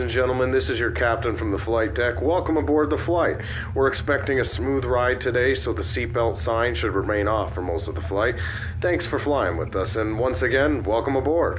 and gentlemen, this is your captain from the flight deck. Welcome aboard the flight. We're expecting a smooth ride today, so the seatbelt sign should remain off for most of the flight. Thanks for flying with us, and once again, welcome aboard.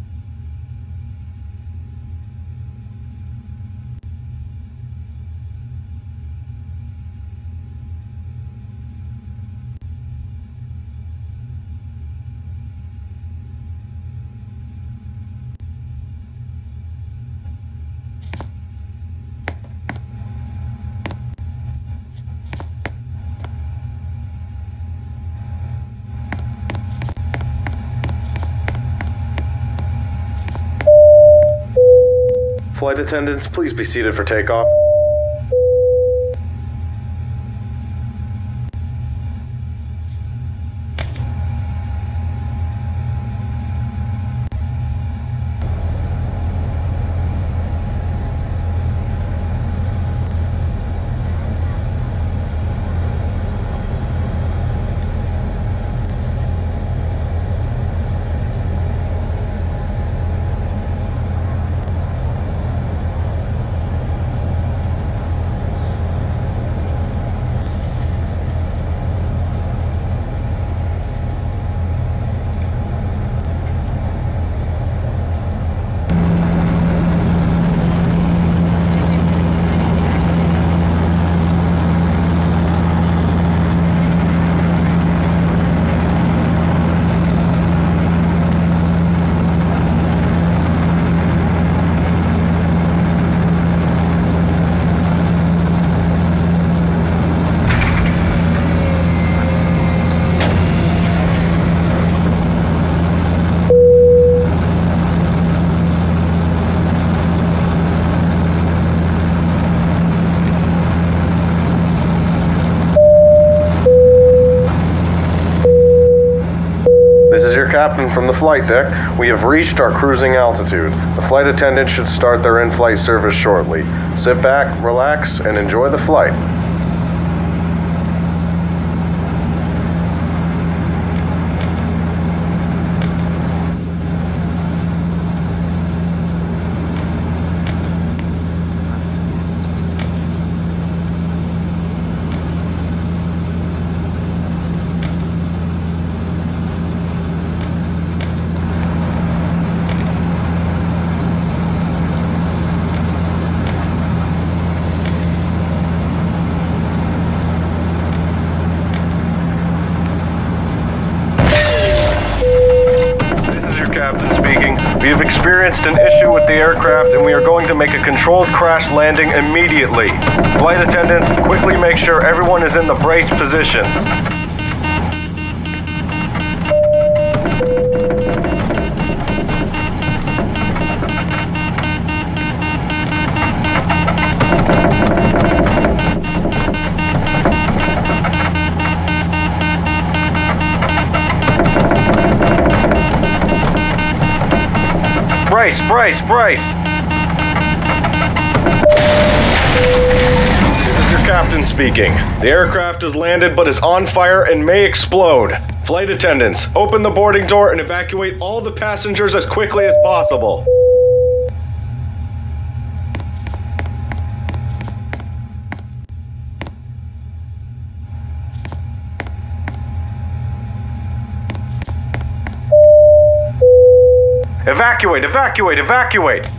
Flight attendants, please be seated for takeoff. This is your captain from the flight deck. We have reached our cruising altitude. The flight attendant should start their in-flight service shortly. Sit back, relax, and enjoy the flight. Captain speaking. We have experienced an issue with the aircraft and we are going to make a controlled crash landing immediately. Flight attendants, quickly make sure everyone is in the brace position. Brace! This is your captain speaking. The aircraft has landed but is on fire and may explode. Flight attendants, open the boarding door and evacuate all the passengers as quickly as possible. Evacuate!